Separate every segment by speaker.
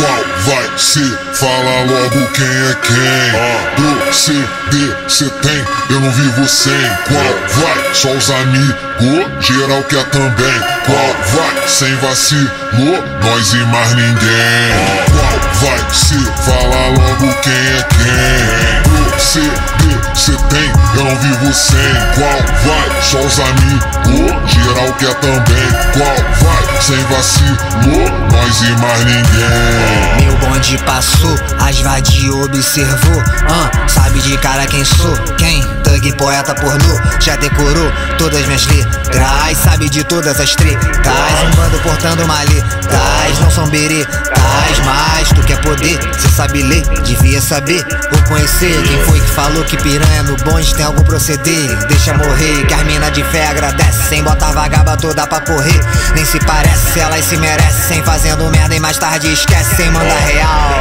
Speaker 1: Qual vai ser? Fala logo quem é quem. Proceder, cê tem, eu não vivo sem. Qual vai? Só os amigos, geral quer também. Qual vai? Sem vacilo, nós e mais ninguém. Qual vai ser? Fala logo quem é quem. Proceder, cê tem, eu não vivo sem. Qual vai? Só os amigos, geral quer também. Qual vai? Sem vacilo, nós e mais ninguém.
Speaker 2: Meu bonde passou, as vadia observou. Sabe de cara quem sou? Quem? Thug, poeta pornô. Já decorou todas minhas letras. Sabe de todas as tretas. Um bando portando maletas. Não são beretas, mas tu quer poder. Cê sabe ler, devia saber ou conhecer. Quem foi que falou que piranha no bonde tem algum proceder? Deixa morrer, que as mina de fé agradecem. Bota a vagaba toda pra correr. Nem se parece, elas se merecem. Fazendo merda e mais tarde esquecem. Manda real.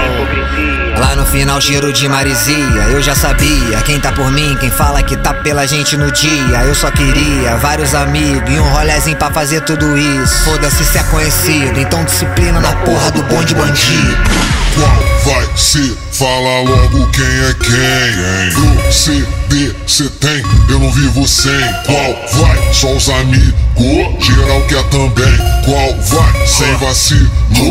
Speaker 2: Lá no final cheiro de maresia. Eu já sabia, quem tá por mim, quem fala que tá pela gente no dia. Eu só queria vários amigos e um rolezinho pra fazer tudo isso. Foda-se se é conhecido, então disciplina na porra do bonde bandido.
Speaker 1: Qual vai ser? Fala logo quem é quem. Proceder, cê tem, eu não vivo sem. Qual vai? Só os amigos, geral quer também. Qual vai? Sem vacilo,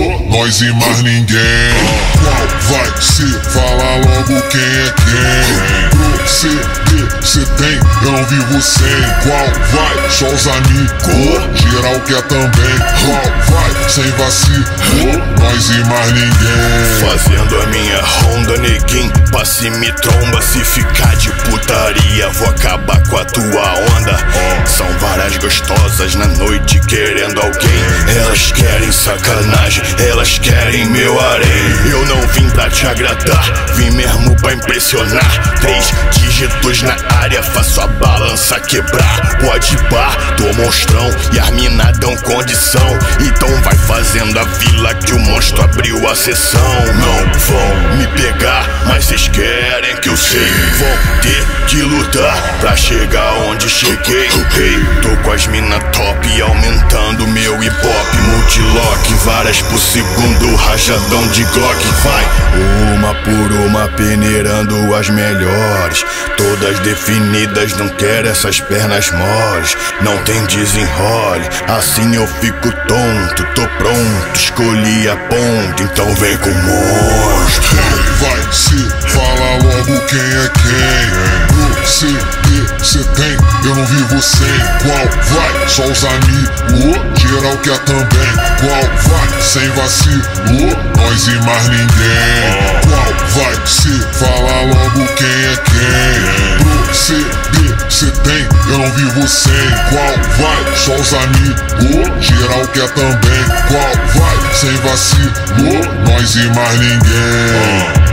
Speaker 1: nós e mais ninguém. Qual vai ser? Fala logo quem é quem. Proceder, cê tem, eu não vivo sem. Qual vai? Só os amigos, geral quer também. Qual vai? Sem vacilo, nós e mais ninguém.
Speaker 3: Fazendo a minha ronda, neguinho, passe me tromba. Se ficar de putaria, vou acabar com a tua onda. São várias gostosas na noite querendo alguém. Elas querem sacanagem, elas querem meu harém. Eu não vim pra te agradar, vim mesmo pra impressionar. 3 dígitos na área, faço a balança quebrar. Pode bar, tô monstrão e as mina dão condição. Então vai fazendo a vila que o monstro abriu a sessão. Não vão me pegar, mas cês querem que eu sei. Vão ter que lutar pra chegar onde cheguei. Tô com as mina top aumentando meu hip hop. Multilock, várias por segundo, rajadão de Glock. Vai uma por uma peneirando as melhores. Todas definidas, não quero essas pernas moles. Não tem desenrole, assim eu fico tonto. Tô pronto, escolhi a ponte, então vem com o monstro.
Speaker 1: Vai ser, fala logo quem é quem. Proceder, cê tem, eu não vivo sem. Qual vai? Só os amigos, geral quer também. Qual vai? Sem vacilo, nós e mais ninguém. Qual vai ser? Fala logo quem é quem. Proceder, cê tem, eu não vivo sem. Qual vai? Só os amigos, geral quer também. Qual vai? Sem vacilo, nós e mais ninguém.